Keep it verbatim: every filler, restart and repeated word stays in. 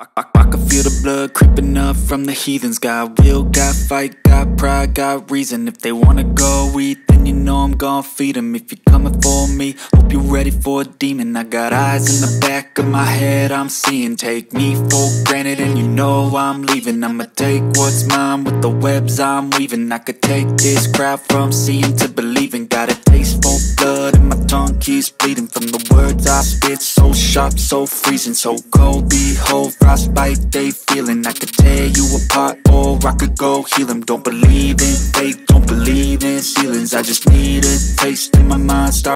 I, I can feel the blood creeping up from the heathens. Got will, got fight, got pride, got reason. If they wanna go eat, then you know I'm gon' feed them. If you're coming for me, hope you're ready for a demon. I got eyes in the back of my head, I'm seeing. Take me for granted and you know I'm leaving. I'ma take what's mine with the webs I'm weaving. I could take this crowd from seeing to believing. Got a taste for blood and my tongue keeps bleeding from the words I spit. So sharp, so freezing, so cold. Behold, frostbite they feeling. I could tear you apart or I could go heal them. Don't believe in fate, don't believe in ceilings. I just need a taste in my mind. Start